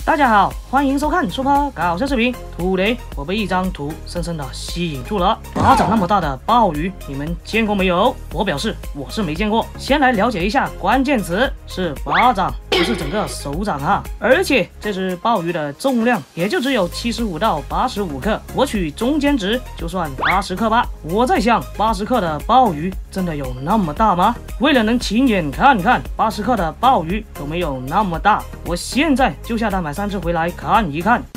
大家好，欢迎收看 Super 搞笑视频。土雷，我被一张图深深的吸引住了。巴掌那么大的鲍鱼，你们见过没有？我表示我是没见过。先来了解一下关键词，是巴掌，不是整个手掌啊。而且这只鲍鱼的重量也就只有75到85克，我取中间值就算80克吧。我在想，80克的鲍鱼真的有那么大吗？为了能亲眼看看80克的鲍鱼有没有那么大，我现在就下单买3只回来看一看。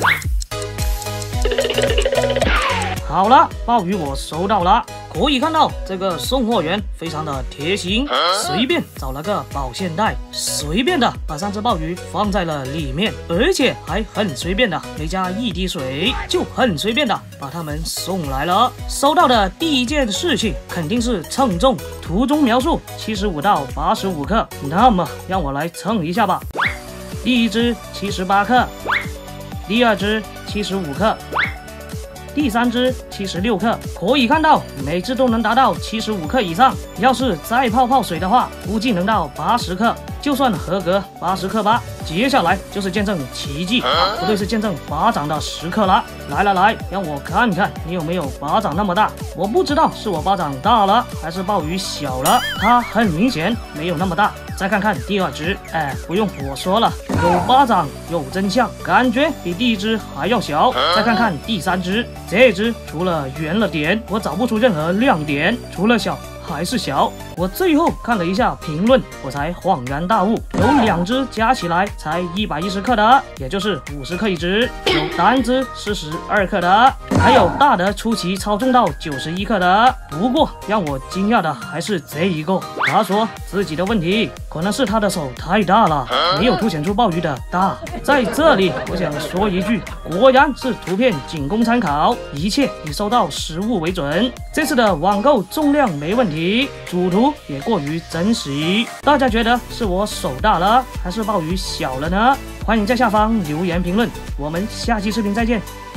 好了，鲍鱼我收到了。可以看到这个送货员非常的贴心，随便找了个保鲜袋，随便的把3只鲍鱼放在了里面，而且还很随便的没加一滴水，就很随便的把它们送来了。收到的第一件事情肯定是称重，图中描述75到85克，那么让我来称一下吧。第一只78克，第二只75克。第3只76克，可以看到每只都能达到75克以上。要是再泡水的话，估计能到80克，就算合格80克吧。接下来就是见证奇迹，不对，是见证巴掌的时刻了。来，让我看看你有没有巴掌那么大。我不知道是我巴掌大了，还是鲍鱼小了，它很明显没有那么大。再看看第2只，不用我说了，有巴掌有真相，感觉比第1只还要小。再看看第3只，这只除了圆了点，我找不出任何亮点，除了小还是小。我最后看了一下评论，我才恍然大悟，有2只加起来才110克的，也就是50克一只；有单只42克的，还有大的出奇超重到91克的。不过让我惊讶的还是这一个，他说自己的问题可能是他的手太大了，没有凸显出鲍鱼的大。在这里我想说一句，果然是图片仅供参考，一切以收到实物为准。这次的网购重量没问题，主图也过于真实。大家觉得是我手大了，还是鲍鱼小了呢？欢迎在下方留言评论，我们下期视频再见。